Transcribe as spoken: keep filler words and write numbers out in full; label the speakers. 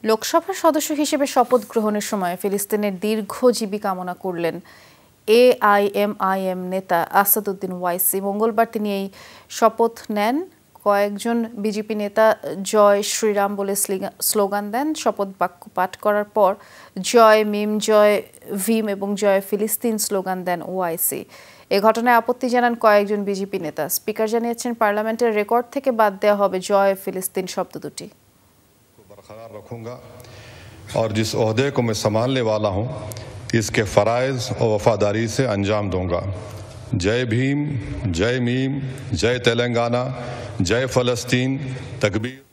Speaker 1: লোকসভার সদস্য হিসেবে শপথ গ্রহণের সময় ফিলিস্তিনের দীর্ঘজীবী কামনা করলেন এআইএমআইএম নেতা আসাদুদ্দিন ওয়াইসি। মঙ্গলবার তিনি এই শপথ নেন। কয়েকজন বিজেপি নেতা জয় শ্রীরাম বলে স্লোগান দেন। শপথ বাক্য পাঠ করার পর জয় মিম, জয় ভীম এবং জয় ফিলিস্তিন স্লোগান দেন ওয়াইসি। এ ঘটনায় আপত্তি জানান কয়েকজন বিজেপি নেতা। স্পিকার জানিয়েছেন, পার্লামেন্টের রেকর্ড থেকে বাদ দেওয়া হবে জয় ফিলিস্তিন শব্দ দুটি।
Speaker 2: बरकरार रखूंगा और जिस ओहदे को मैं संभालने वाला हूं इसके फ़राइज़ और वफादारी से अंजाम दूंगा। जय भीम, जय मीम, जय तेलंगाना, जय फ़लस्तीन, तकबीर।